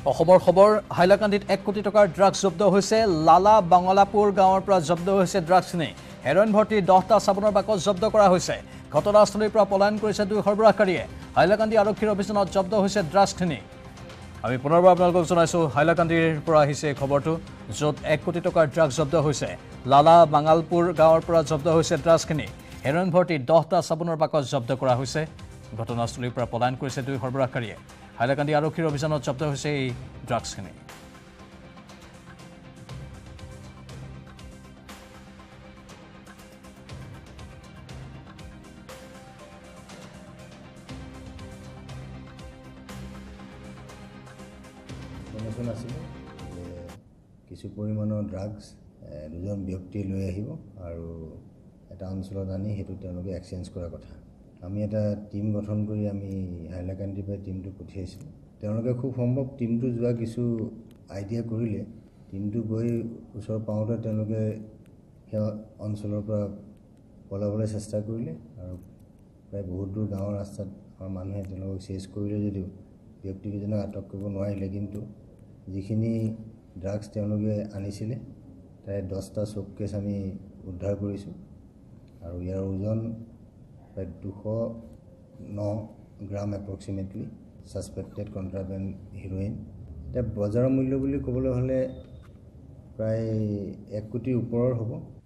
অসমৰ খবৰ হাইলাকান্দিত 1 কোটি টকাৰ ড্ৰাগছ জব্দ হৈছে লালা বাংলাপুৰ গাঁৱৰ পৰা জব্দ হৈছে ড্ৰাগছখিনি হেৰইন ভৰ্তি 10টা সাবুনৰ বাকচ জব্দ কৰা হৈছে ঘটনাস্থলীৰ পৰা পলায়ন কৰিছে দুই সৰবৰাহকাৰীয়ে হাইলাকান্দি আৰক্ষীৰ অভিযানত জব্দ হৈছে ড্ৰাগছখিনি আমি পুনৰবাৰ আপোনালোকক জনাইছো হাইলাকান্দিৰ পৰা আহিছে খবৰটো য'ত 1 কোটি টকাৰ ড্ৰাগছ জব্দ হৈছে লালা বাংলাপুৰ গাঁৱৰ পৰা জব্দ হৈছে ড্ৰাগছখিনি হেৰইন ভৰ্তি 10টা সাবুনৰ বাকচ জব্দ কৰা হৈছে ঘটনাস্থলীৰ পৰা পলায়ন কৰিছে দুই সৰবৰাহকাৰীয়ে হাইলাকান্দি আৰক্ষীৰ অভিযানত জব্দ হৈছে এই ড্ৰাগছখিনি কিছু পৰিমাণৰ ড্ৰাগছ দুজন ব্যক্তিয়ে লৈ আহিব আৰু এটা অঞ্চলত আনি হেতু তেওঁলোকে এক্সচেঞ্জ কৰাৰ কথা আমি এটা টিম গঠন কৰি আমি হাইলাকান্দিৰ পৰা টিমটো পঠিয়াইছিলোঁ তেওঁলোকে খুব সম্ভৱ টিমটো যোৱা কিছু আইডিয়া কৰিলে টিমটো গৈ ওচৰ পাওঁতে তেওঁলোকে সেই অঞ্চলৰ পৰা পলাবলৈ চেষ্টা কৰিলে আৰু প্ৰায় বহুত দূৰ গাঁৱৰ ৰাস্তাত আমাৰ মানুহে তেওঁলোকক চেজ কৰিলে যদিও ব্যক্তিকেইজনক আটক কৰিব নোৱাৰিলে কিন্তু যিখিনি ড্ৰাগছ তেওঁলোকে আনিছিলে তাৰে 10টা চুটকেছ আমি উদ্ধাৰ কৰিছোঁ আৰু ইয়াৰ ওজন প্ৰায় 209 gram approximately suspected contraband heroin এতিয়া বজাৰৰ মূল্য বুলি ক'বলৈ হ'লে প্ৰায় 1 কোটিৰ ওপৰৰ হ'ব